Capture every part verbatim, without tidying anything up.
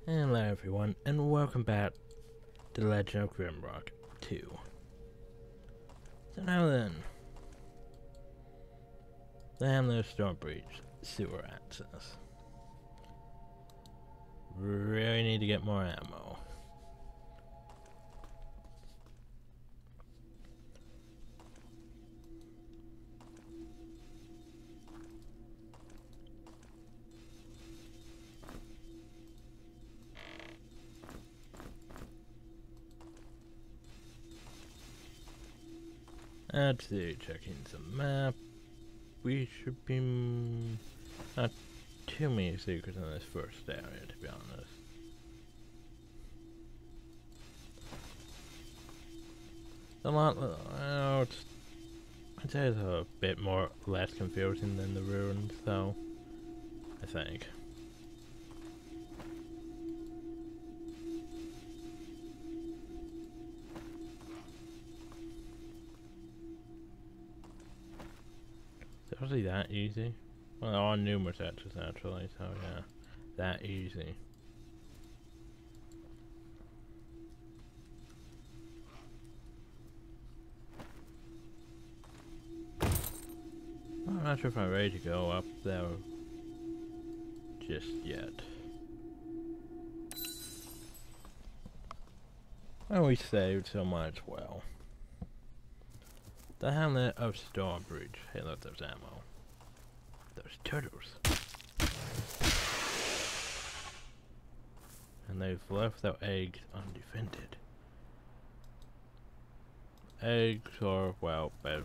Hello everyone, and welcome back to The Legend of Grimrock two. So now then, the Hamlet of Stormbreach sewer access. Really need to get more ammo. Let's see, checking the map. We should be mm, not too many secrets in this first area, to be honest. A lot, uh, it's, I'd say it's a bit more less confusing than the ruins, though. I think. Is it really that easy? Well, there are numerous extras actually, so yeah, that easy. I'm not sure if I'm ready to go up there just yet. Well, we saved so much, well. The Hamlet of Stormbreach. Hey look, there's ammo. There's turtles. And they've left their eggs undefended. Eggs are, well, bad.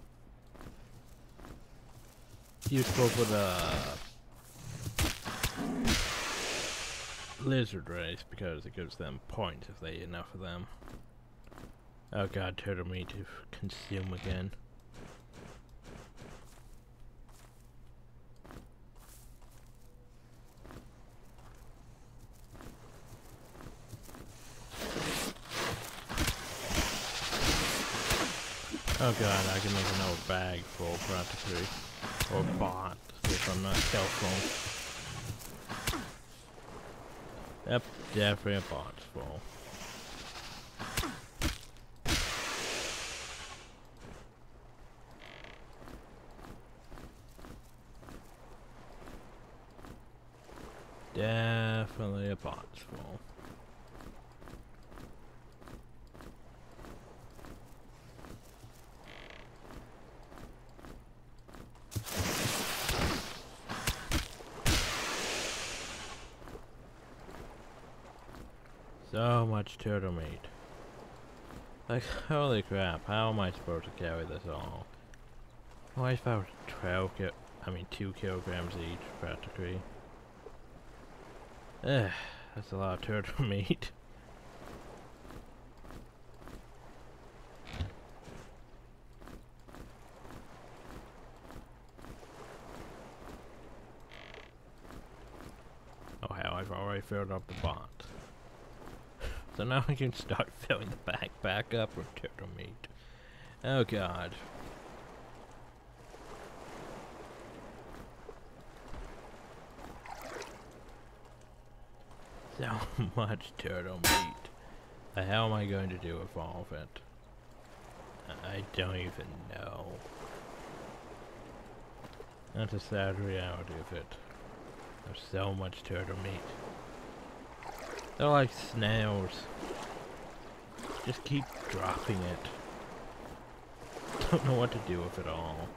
Useful for the lizard race because it gives them points if they eat enough of them. Oh god, turtle meat to consume again. Oh god, I can make another bag full practically. Or bot, if I'm not careful. Yep, definitely a bot's full. Definitely a bot's full. So much turtle meat. Like, holy crap, how am I supposed to carry this all? Well, I found twelve ki- I mean two kilograms each, practically. Ugh, that's a lot of turtle meat. Oh hell, I've already filled up the bot. So now I can start filling the bag back up with turtle meat. Oh god. So much turtle meat. The hell am I going to do with all of it? I don't even know. That's a sad reality of it. There's so much turtle meat. They're like snails. Just keep dropping it. Don't know what to do with it all.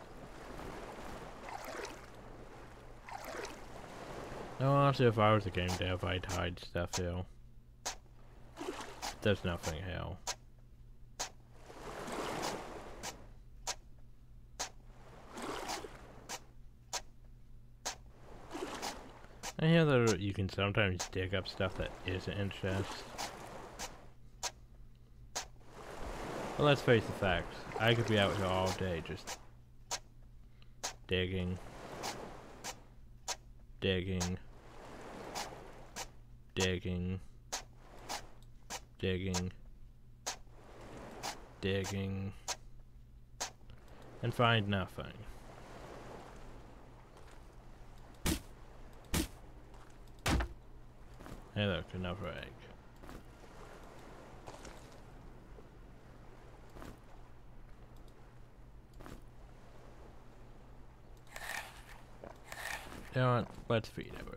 No, honestly, if I was a game dev, I'd hide stuff here. There's nothing here. I hear that you can sometimes dig up stuff that isn't in chests. Well, let's face the facts. I could be out here all day just digging, digging, digging, digging, digging, and find nothing. Hey look, another egg. You know what? Let's feed everyone.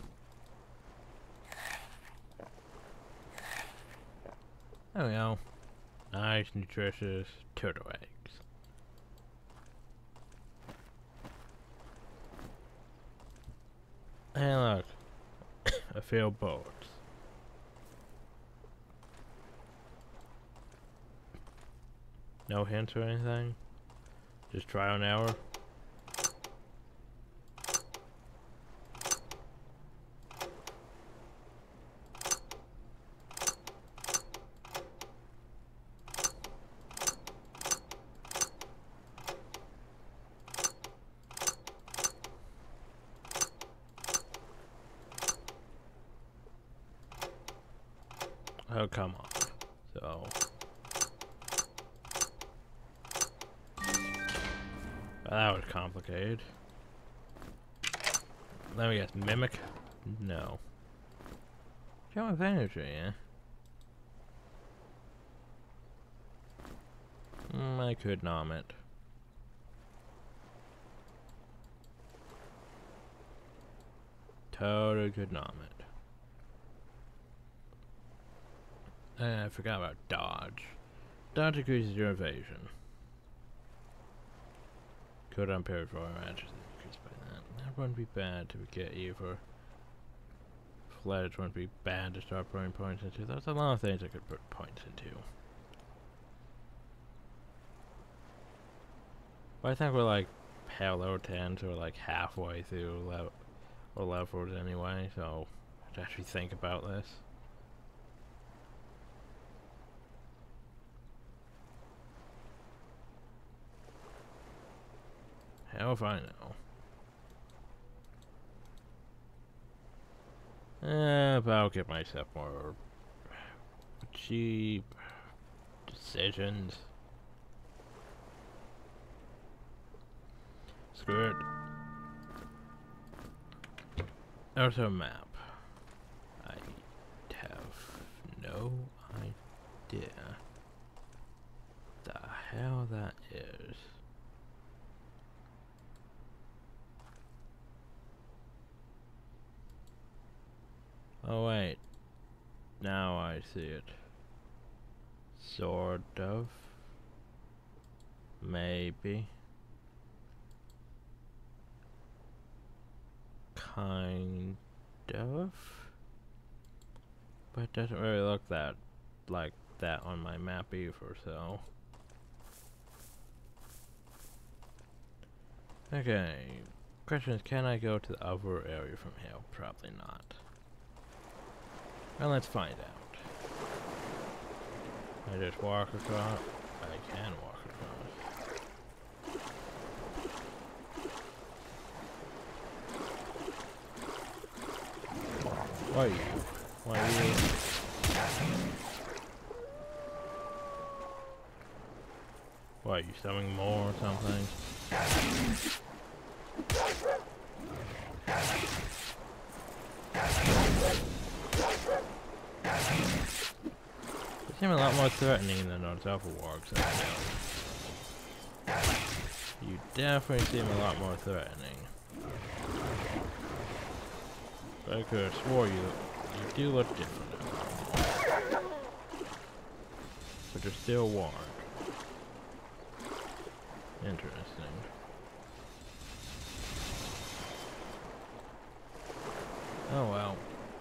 There we go. Nice, nutritious turtle eggs. Hey look, a failed boat. No hints or anything? Just trial and error? Oh, come on. So... Well, that was complicated. Let me guess, mimic? No. Show of energy, eh? Mm, I could nom it. Totally could nom it. And I forgot about dodge. Dodge increases your evasion. Could unpaired for our matches increased by that. That wouldn't be bad to get you for Fledge wouldn't be bad to start putting points into. There's a lot of things I could put points into. But I think we're like Halo ten, so we're like halfway through level or levels anyway, so I have to actually think about this. Hell if I know. Eh, but I'll give myself more cheap decisions. Screw it. There's a map. I have no idea the hell that is. Oh wait, now I see it. Sort of. Maybe. Kind of. But it doesn't really look that like that on my map either, so. Okay. Question is, can I go to the other area from here? Probably not. Well, let's find out. I just walk across. I can walk across. Why are you? Why are you? Why are you summoning more or something? They seem a lot more threatening than those other wargs. You definitely seem a lot more threatening. But I could have swore you, you do look different. But you're still warg. Interesting. Oh well.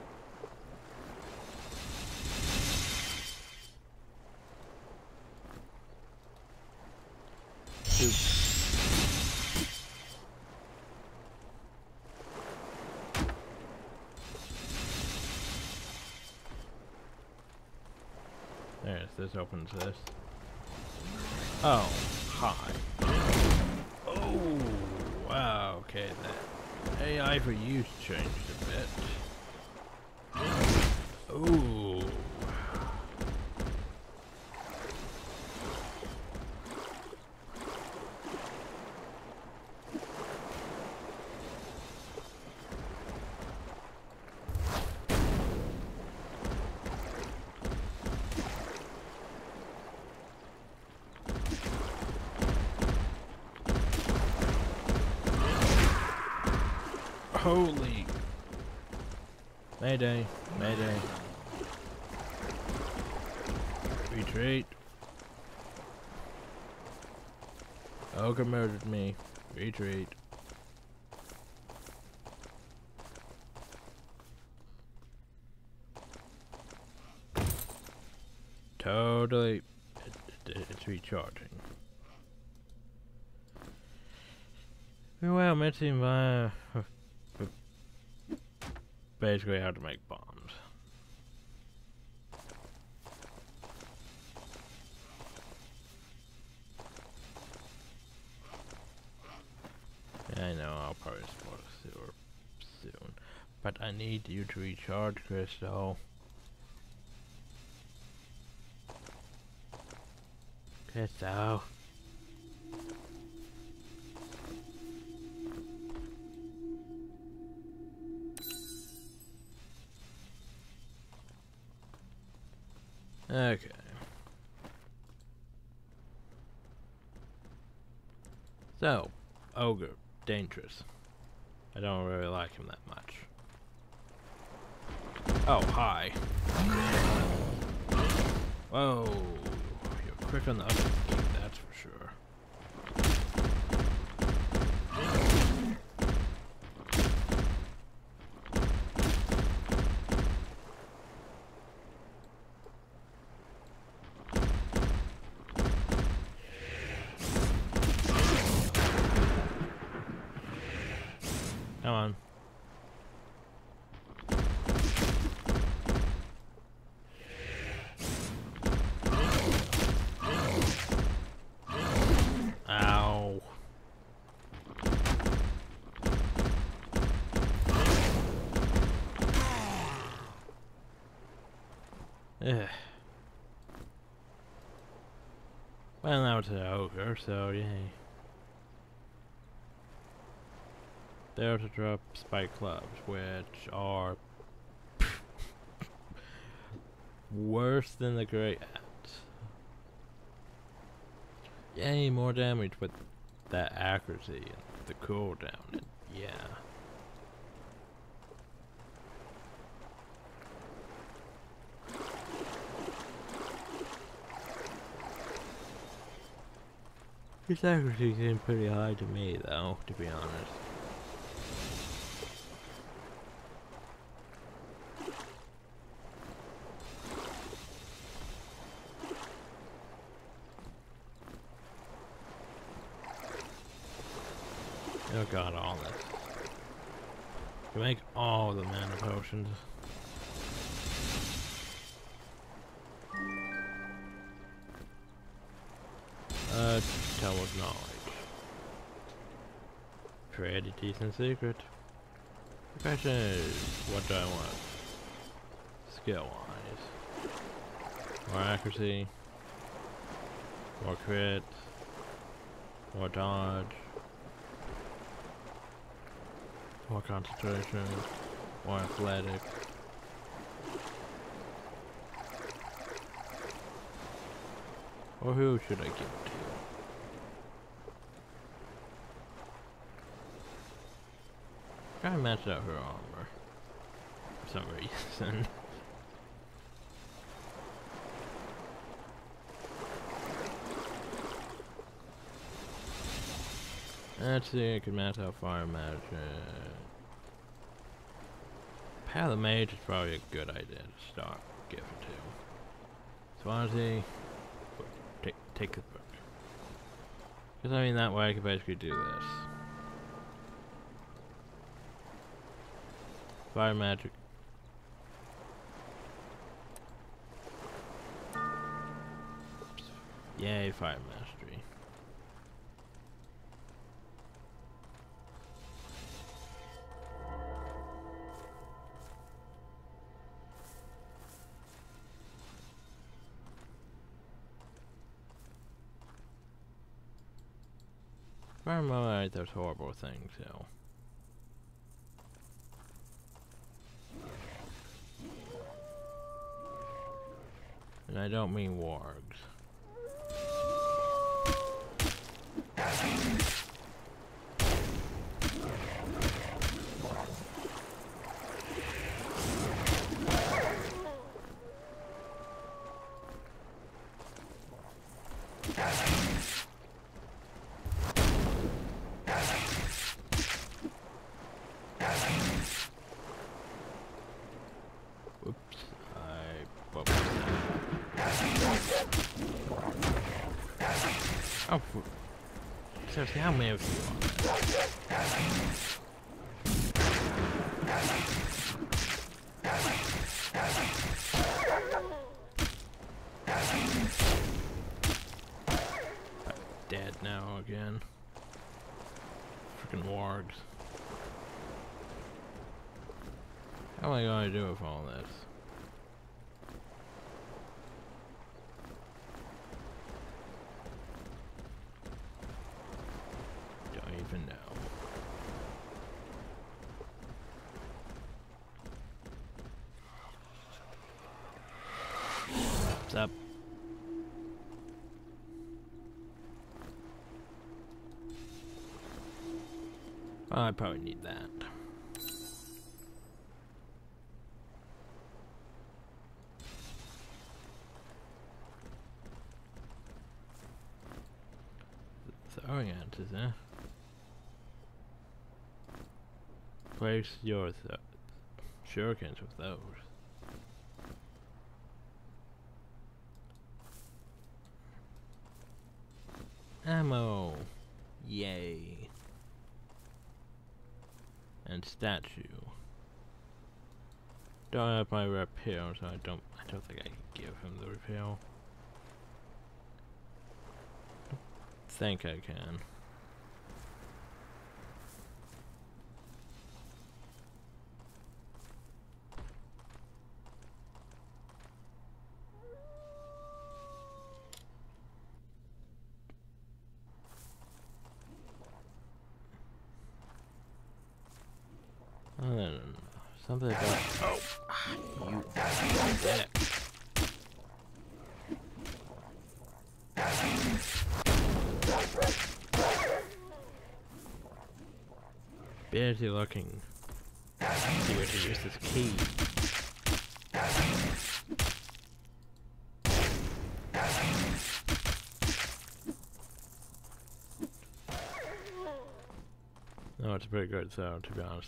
There's this opens this. Oh, hi. Oh, wow. Okay, that A I for use changed a bit. Ooh. Holy. Mayday. Mayday. Retreat. Ogre murdered me. Retreat. Totally. It, it, it's recharging. Well, missing via basically how to make bombs. Yeah, I know I'll probably spawn a sewer soon, but I need you to recharge, Crystal. Crystal. Okay. So, Ogre, dangerous. I don't really like him that much. Oh, hi. Whoa. You're quick on the upper key, that's for sure. Come on. Ow. Ugh. Well, now it's an ogre, so yay. There to drop spike clubs, which are worse than the great axe. Yay, more damage with that accuracy and the cooldown. And yeah. His accuracy seemed pretty high to me, though, to be honest. Oh god, all this. To make all the mana potions. Uh, tell of knowledge. Pretty decent secret. The question is, what do I want? Skill wise. More accuracy. More crit. More dodge. More concentration, more athletic. Or who should I give it to? Try to match out her armor. For some reason. Let's see, I can match out fire magic. Path of Mage is probably a good idea to start giving to. Swansea, take, take the book. Because I mean, that way I can basically do this. Fire magic. Yay, fire mastery. Fire mode does horrible things, so. And I don't mean wargs. Whoops. I... What was that? Oh, seriously, how many of you are there? Dead now again. Freaking wargs. How am I gonna do with all this? Don't even know. What's up? I probably need that. Throwing answers, eh? Place your th shurikens with those. Ammo! Yay! And statue. Don't have my repair, so I don't I don't think I can give him the repair. Think I can. I don't know. Something about oh you dick. Busy looking. See where to use this key. No, it's a pretty good sound, to be honest.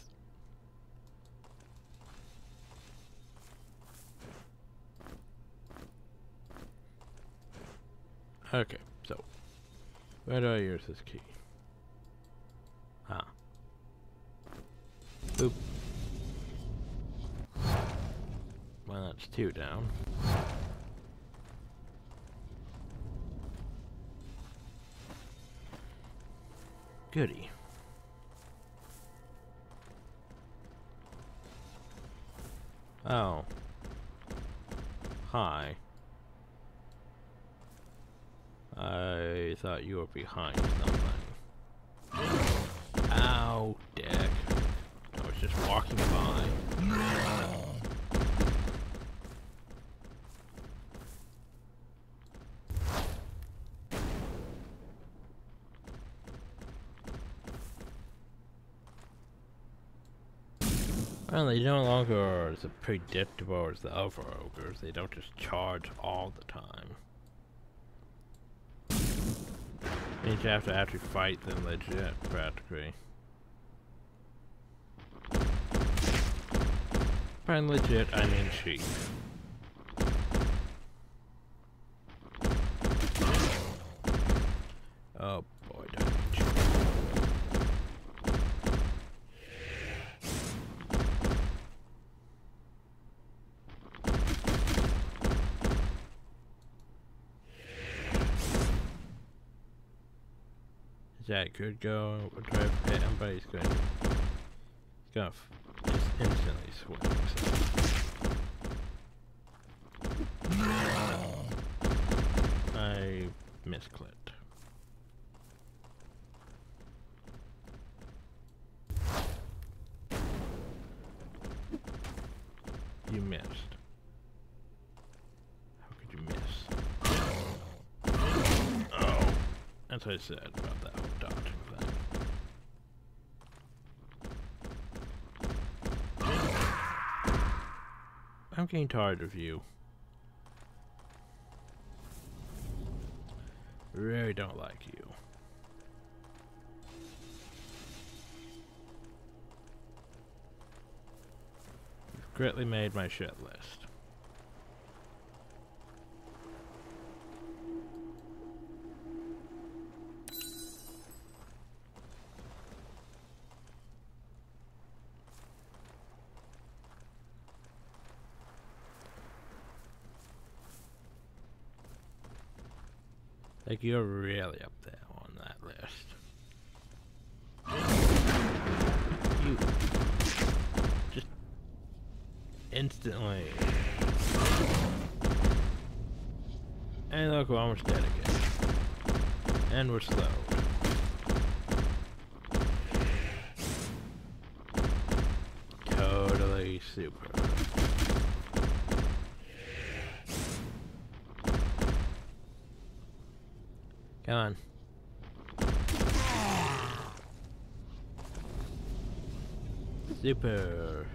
Okay, so where do I use this key? Ah. Boop. Well, that's two down. Goody. Oh. Hi. I thought you were behind something. Ow, dick. I was just walking by. Well, they no longer are as predictable as the other ogres. They don't just charge all the time. Means you have to actually fight them legit, practically. By legit, I mean cheap. Oh boy, don't be cheap. That could go. We'll try to hit him, but he's going to, he's going to just instantly swing. So. I misclicked. You missed. How could you miss? Oh, that's what I said about that. Dodging that. I'm getting tired of you. Really don't like you. You've greatly made my shit list. Like, you're really up there on that list. You just instantly. And look, we're almost dead again. And we're slow. Totally super. Come on. Super.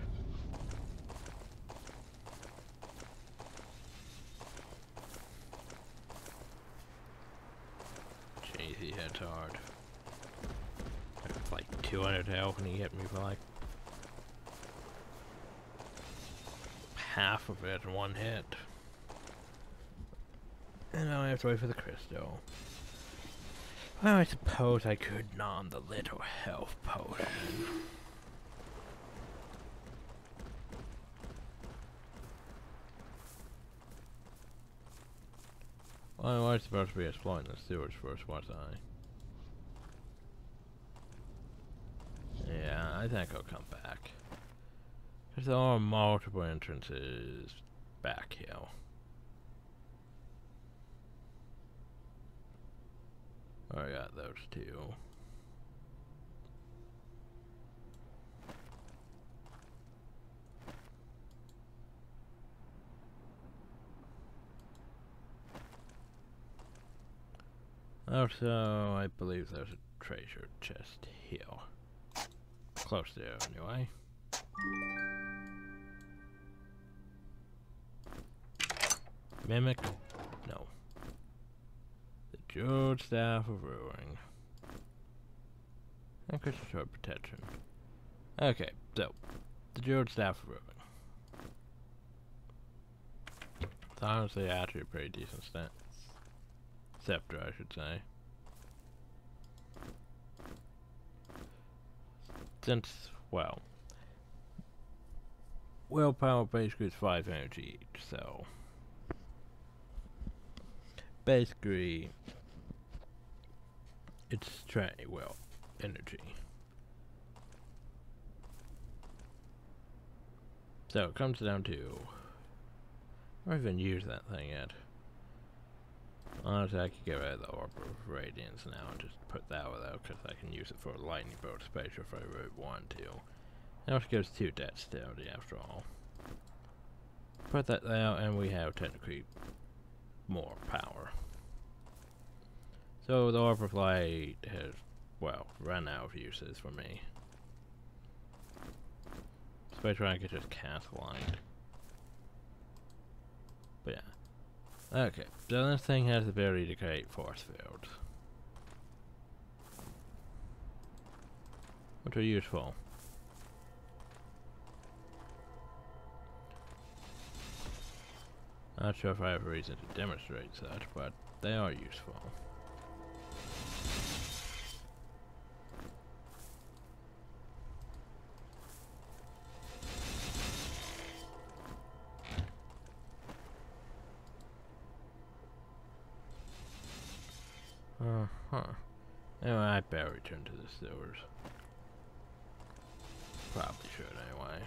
Jeez, he hits hard. It's like two hundred health and he hit me for like half of it in one hit. And now I have to wait for the crystal. Well, I suppose I could nom the little health potion. Well, I was supposed to be exploring the sewers first, wasn't I? Yeah, I think I'll come back. Because there are multiple entrances back here. Oh, I got those two. Also, I believe there's a treasure chest here. Close there, anyway. Mimic? No. The Jeweled Staff of Ruin. And Crystal Sword Protection. Okay, so, the Jeweled Staff of Ruin. It's honestly actually a pretty decent stat. Scepter, I should say. Since, well, willpower basically is five energy each, so basically it's straight, well, energy. So it comes down to, I haven't even used that thing yet. Honestly, I could get rid of the Orb of Radiance now and just put that without, because I can use it for a lightning bolt special if I really want to. It also gives two dexterity after all. Put that there, and we have technically more power. So the Orb of Light has, well, run out of uses for me. Especially when I could just cast light. But yeah. Okay, so this thing has the ability to create force fields. Which are useful. Not sure if I have a reason to demonstrate such, but they are useful. Uh-huh. Anyway, I better return to the sewers. Probably should, anyway.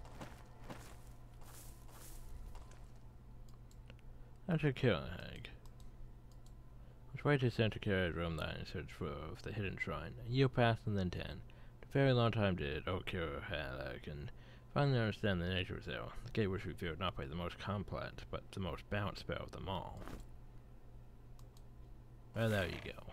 I should kill a hag. Which way to center carried room nine in search for of the hidden shrine. A year passed and then ten. A very long time did Okira Halak and finally understand the nature of Zero. The gate was revealed not by the most complex, but the most balanced spell of them all. Well, there you go.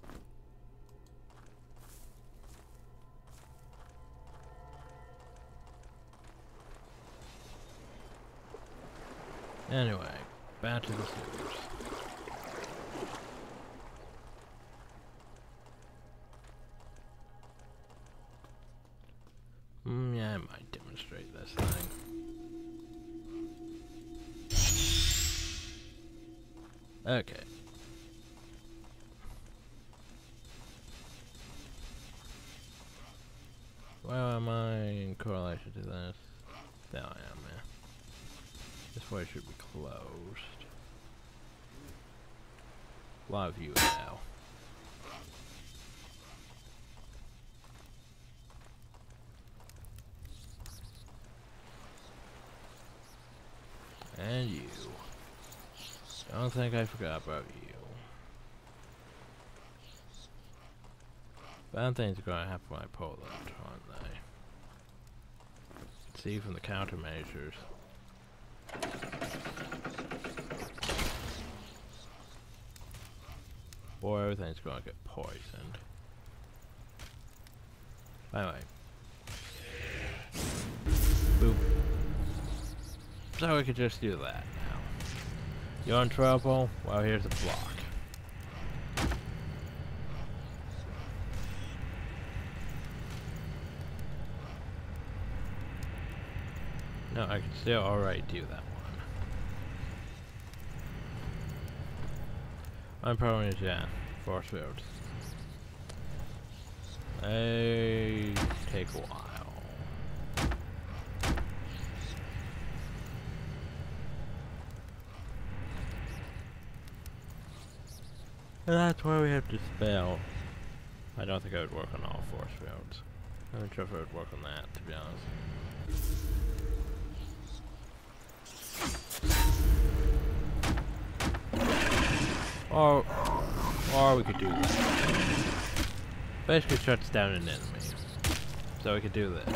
Anyway, back to the sewers. Mm, yeah, I might demonstrate this thing. Okay. Well, am I in correlation to this? There I am, yeah. This way should be closed. Live view now. And you. Don't think I forgot about you. Bad things are gonna happen when I pull that, aren't they? See from the countermeasures. Boy, everything's gonna get poisoned. Anyway. Boop. So we could just do that now. You're in trouble? Well, here's a block. No, I can still alright do that one. I'm probably just, yeah, force fields. They take a while. And that's why we have to spell. I don't think I would work on all force fields. I'm not sure if I would work on that, to be honest. Or, or we could do that. Basically shuts down an enemy. So we could do that.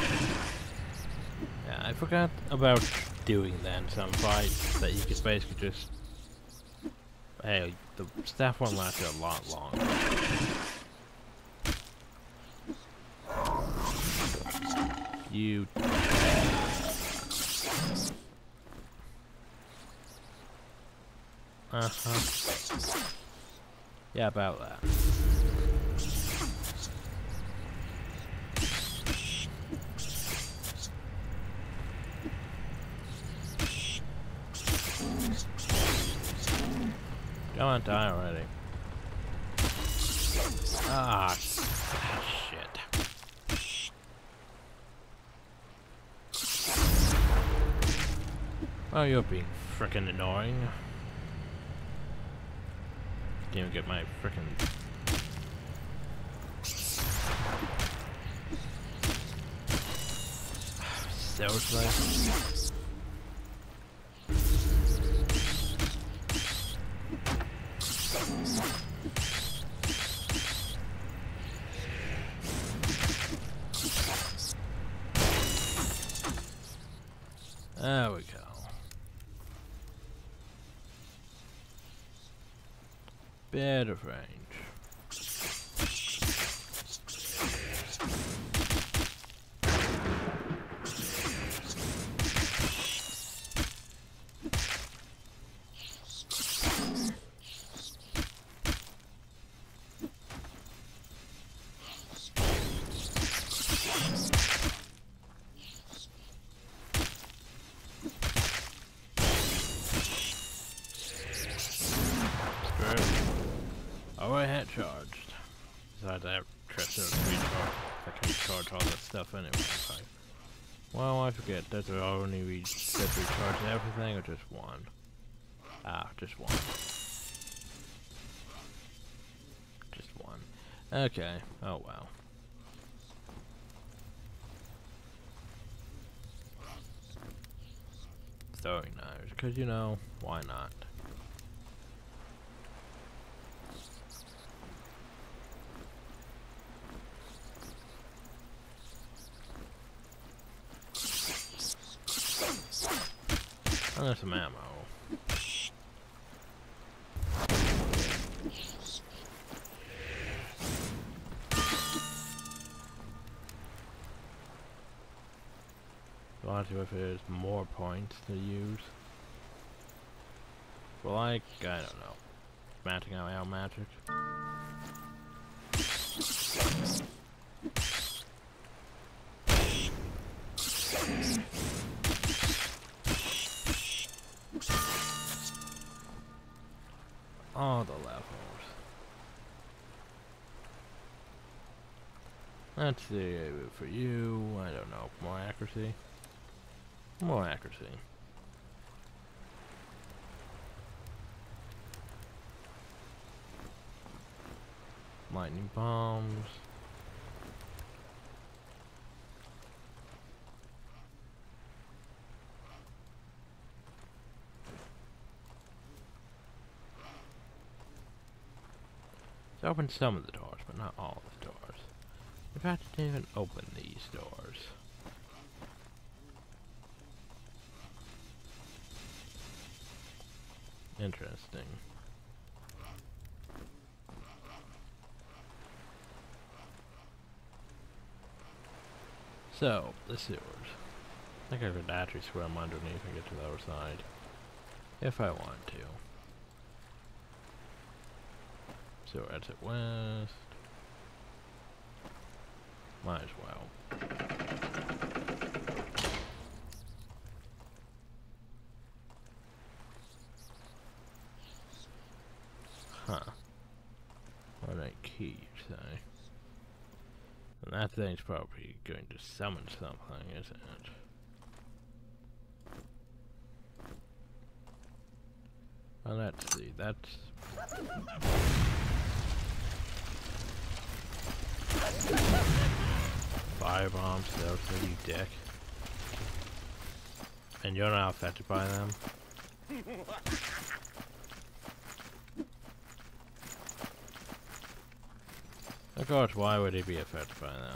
Yeah, I forgot about doing that in some fights, that you could basically just... Hey, the staff one lasted a lot longer. You... Uh-huh. Yeah, about that. Come on, die already. Ah, shit. Oh, you're being frickin' annoying. Didn't even get my frickin' seriously? There we go. Bit of range. Oh, I had charged. Besides, I have trust in the recharge. I can recharge all that stuff anyway. Right? Well, I forget. Does it only re does it recharge everything or just one? Ah, just one. Just one. Okay. Oh well. Throwing knives, because you know, why not? Oh, there's some ammo. So I'll see if there's more points to use. Well, like, I don't know. Matching out our magic. all the levels. Let's see, for you, I don't know, more accuracy? More accuracy. Lightning bombs. It's opened some of the doors, but not all of the doors. In fact, it didn't even open these doors. Interesting. So, the sewers. I think I could actually swim underneath and get to the other side. If I want to. So, exit west. Might as well. Huh. What a key, you say? And that thing's probably going to summon something, isn't it? Well, let's see. That's... Fire bombs, those are you dick. And you're not affected by them? Of course, why would he be affected by them?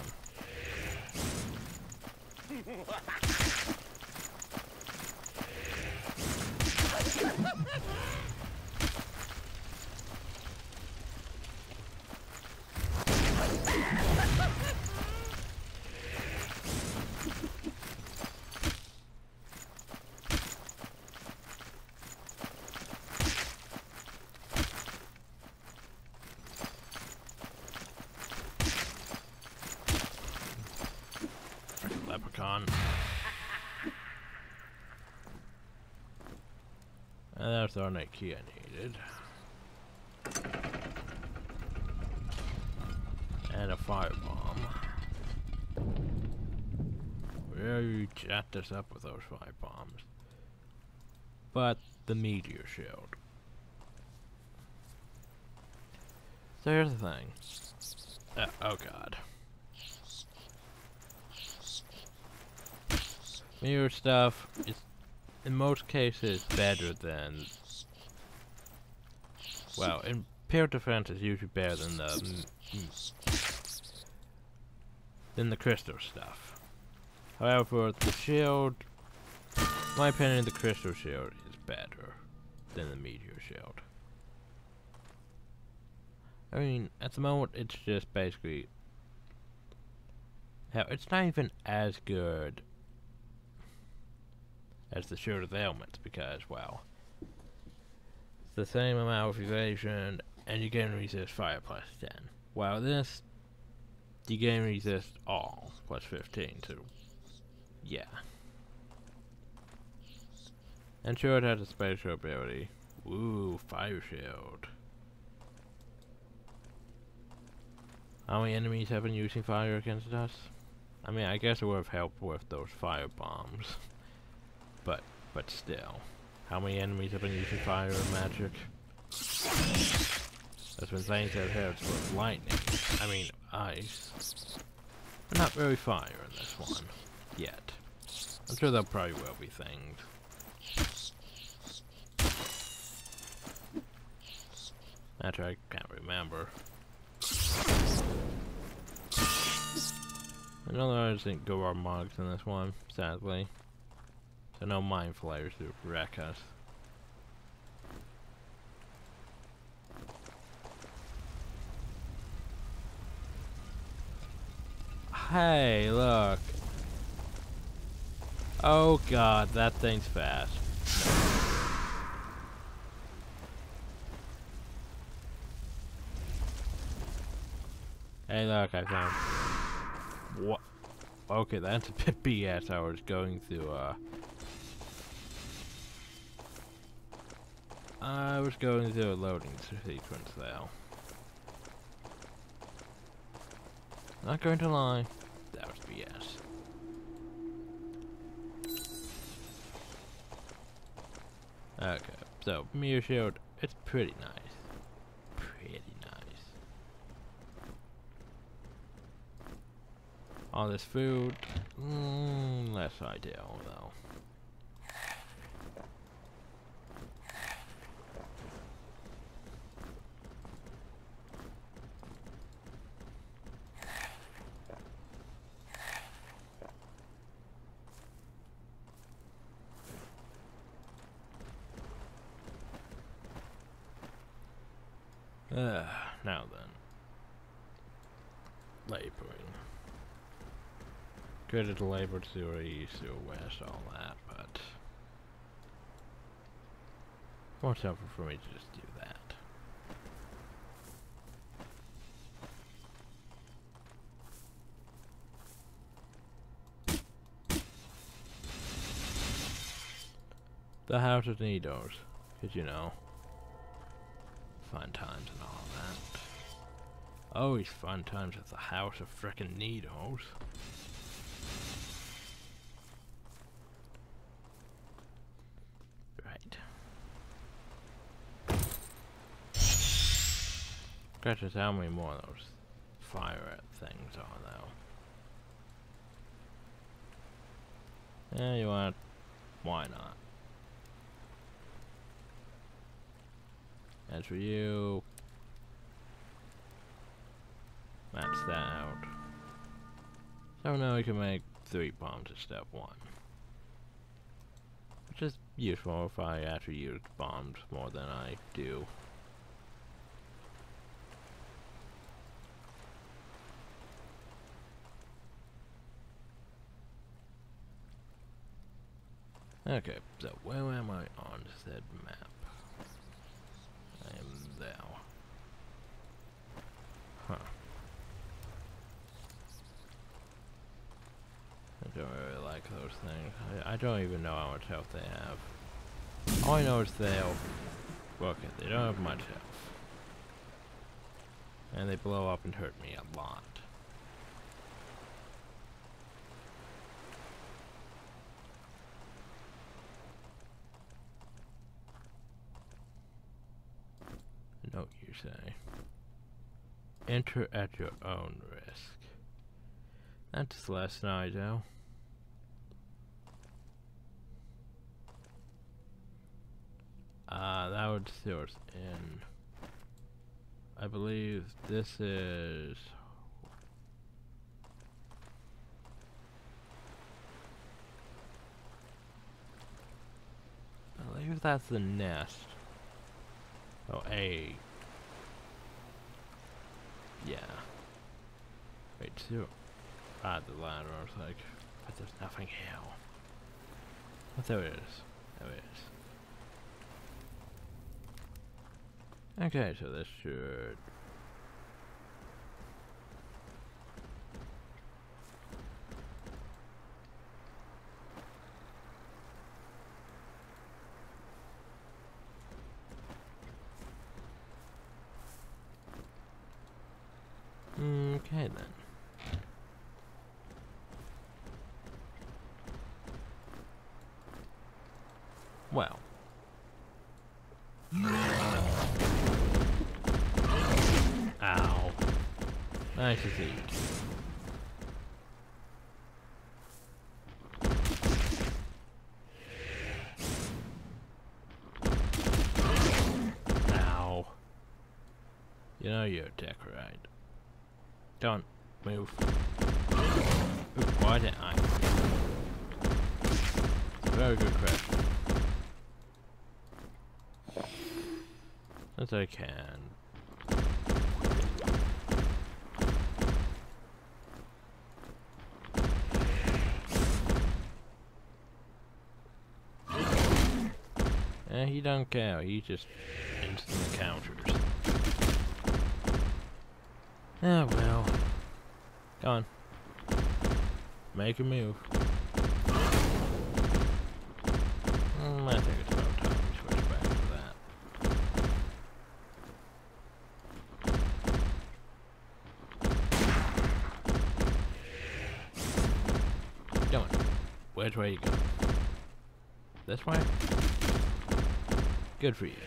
Leprechaun. And there's the ornate key I needed. And a firebomb. Where you chat this up with those fire bombs. But the meteor shield. So here's the thing. Uh, oh god. Mirror stuff is, in most cases, better than... Well, in pure defense is usually better than the... than the crystal stuff. However, the shield... In my opinion, the crystal shield is better than the meteor shield. I mean, at the moment, it's just basically... Hell, it's not even as good as the shield of the elements, because, well, it's the same amount of evasion, and you can resist fire plus ten. While this, you can resist all, plus fifteen, too. Yeah. And sure, it has a special ability. Ooh, fire shield. How many enemies have been using fire against us? I mean, I guess it would have helped with those fire bombs. But, but still. How many enemies have been using fire and magic? There's been things that have helped with lightning. I mean, ice. But not really fire in this one. Yet. I'm sure there probably will be things. Actually, I can't remember. I know there isn't Goar mugs in this one, sadly. So no mind flayers to wreck us. Hey, look. Oh god, that thing's fast. Hey, look, I found... What? Okay, that's a bit B S. I was going through, uh... I was going through a loading sequence though. Not going to lie, that was B S. Okay, so Meteor Shield, it's pretty nice. Pretty nice. All this food, mm, less ideal though. Uh, now then. Laboring. Good at labor to east, to west, all that, but more simple for me to just do that. The House of Needles, cause you know, fun times and all that. Always fun times at the House of Frickin' Needles. Right. Gotcha, how many more of those fire things are though? Yeah, you want? Why not? As for you, max that out. So now we can make three bombs at step one. Which is useful if I actually use bombs more than I do. Okay, so where am I on said map? I am there. Huh. I don't really like those things. I, I don't even know how much health they have. All I know is they'll... Look, they don't have much health. And they blow up and hurt me a lot. Note you say. Enter at your own risk. That's less than I do. Uh, that would steer us in. I believe this is... I believe that's the nest. Oh, A. Yeah. Wait, two. Ah, the ladder. I was like, but there's nothing here. But there it is. There it is. Okay, so this should... Okay then. Well. Ow. Nice to see. Ow. You know you're a dick, right? Don't move. Ooh, why didn't I? Very good question. As I can. Eh, he don't care. He just instant counters. Oh well. Go on. Make a move. Mm, I think it's about time we switch back to that. Which way you go? This way? Good for you.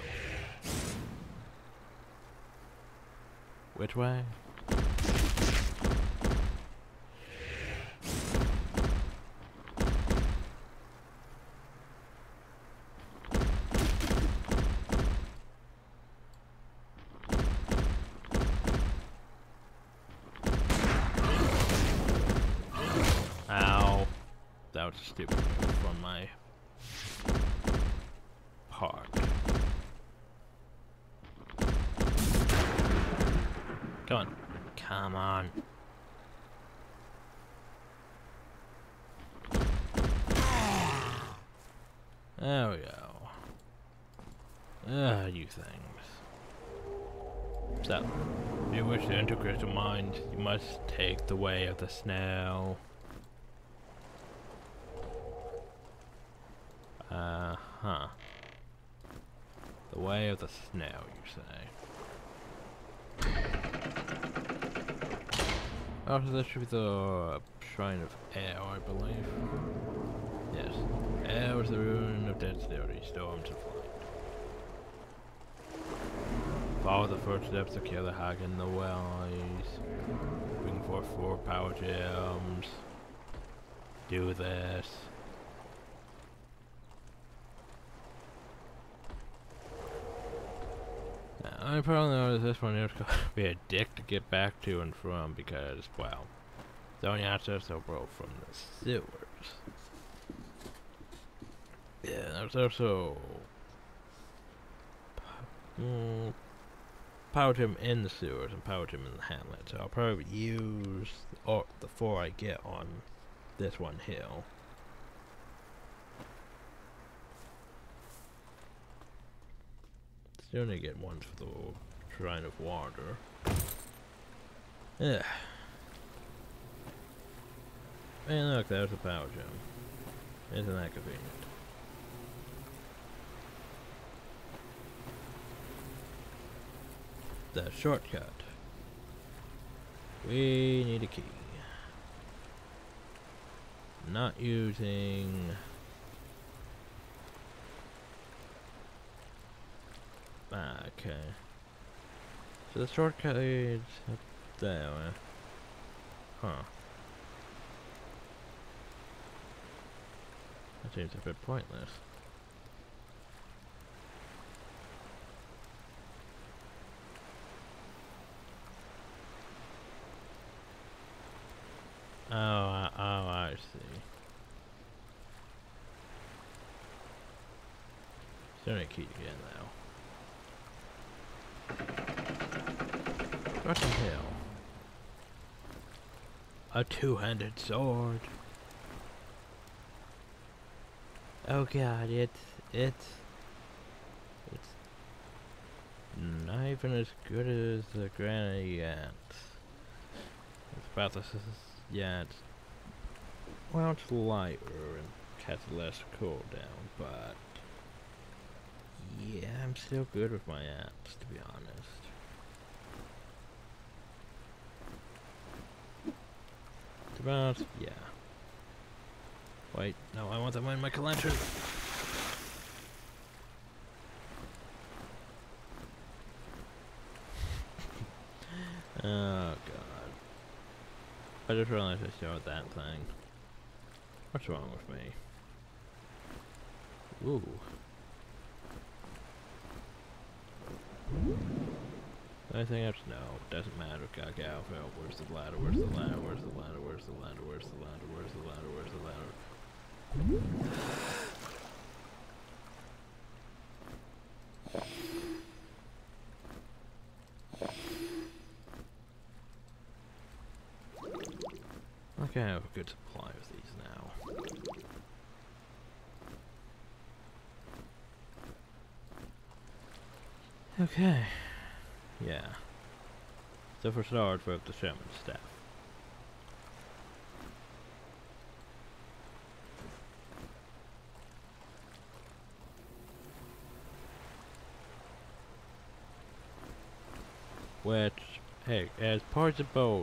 Which way? Ow. That was a stupid move on my part. Come on. Come on. There we go. Ah, you things. So, if you wish to enter Crystal Mines, you must take the way of the snail. Uh-huh. The way of the snail, you say? Oh, so that should be the Shrine of Air, I believe. Yes. Air was the ruin of dexterity, storms of light. Follow the footsteps of Killer Hag in the wells. Bring forth four power gems. Do this. Now, I probably noticed this one is going to be a dick to get back to and from because, well, the only access are broke from the sewers. Yeah, there's also mm, power gem in the sewers and power gem in the hamlet, so I'll probably use all the four I get on this one hill. Still need to get ones for the Shrine of Water. Yeah. And look, there's a power gem. Isn't that convenient? The shortcut. We need a key. Not using... Ah, okay. So the shortcut is up there. Huh. That seems a bit pointless. Oh, uh, oh, I see. Still need to keep again though. Russian Hill. A two-handed sword. Oh god, it's it's it's not even as good as the granny yet. It's about this is yeah, it's well it's lighter and has less cooldown, but yeah, I'm still good with my axe, to be honest. To be honest, yeah. Wait, no, I want them in my collection. Oh god. I just realized I showed that thing. What's wrong with me? Ooh. Anything else? No, doesn't matter. Gaga Alpha. Where's the ladder? Where's the ladder? Where's the ladder? Where's the ladder? Where's the ladder? Where's the ladder? Where's the ladder? Okay, I have a good supply of these now. Okay. Yeah. So for start, we have the shaman staff. Which, hey, as part of the boat,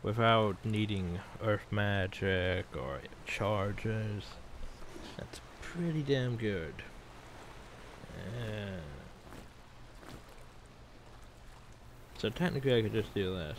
without needing earth magic or charges. That's pretty damn good. Yeah. So technically I could just do this.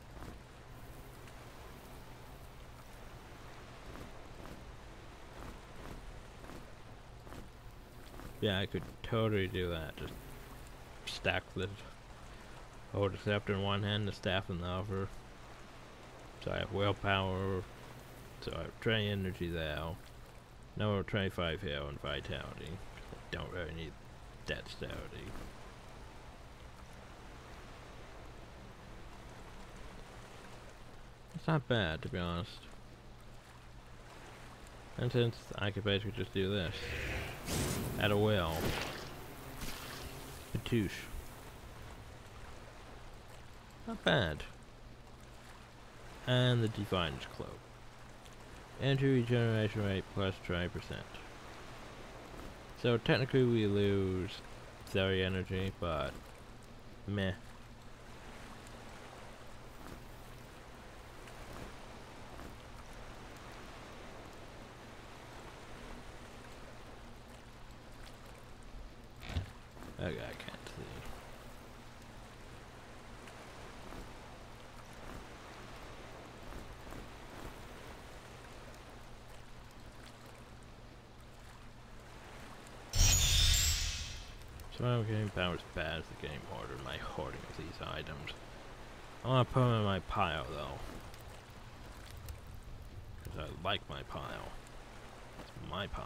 Yeah, I could totally do that. Just stack the hold the scepter in one hand, the staff in the other. So I have willpower. So I have twenty energy there. No twenty-five health and vitality. I don't really need that dexterity. It's not bad, to be honest. And since I could basically just do this at a will. Patouche. Not bad. And the Divine's Cloak. Energy regeneration rate plus twenty percent. So technically we lose thirty energy, but meh. Okay, I can't see. So my game power is bad as the game order, my hoarding of these items. I want to put them in my pile though. Because I like my pile. It's my pile.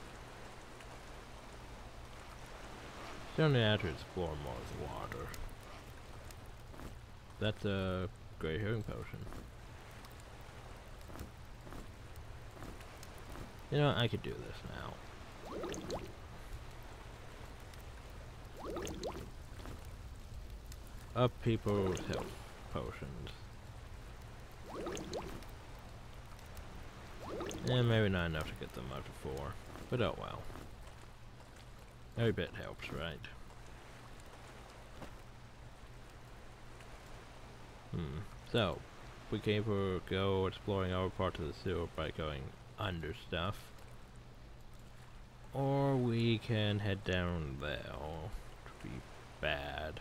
Still need to explore more of the water. That's a great healing potion. You know, I could do this now. Up people's health potions. Yeah, maybe not enough to get them up to four, but oh well. Every bit helps, right? Hmm. So, we can either go exploring our part of the sewer by going under stuff, or we can head down there, which would be bad.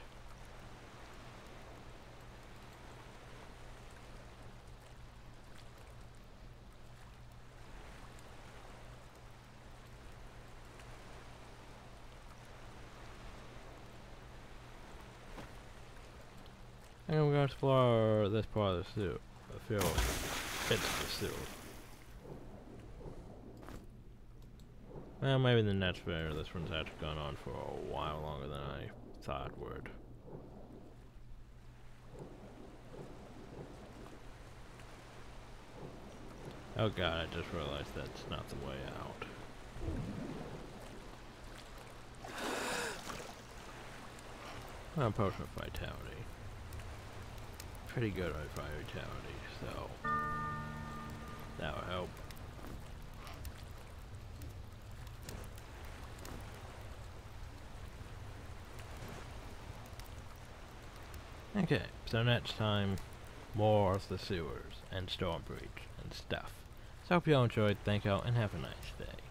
And we're going to explore this part of the sewer. I feel it's the sewer. Well, maybe the next video, this one's actually gone on for a while longer than I thought it would. Oh god, I just realized that's not the way out. Oh, potion of vitality. Pretty good on vitality, so that will help. Okay, so next time, more of the sewers and Stormbreach and stuff. So I hope you all enjoyed, thank you all, and have a nice day.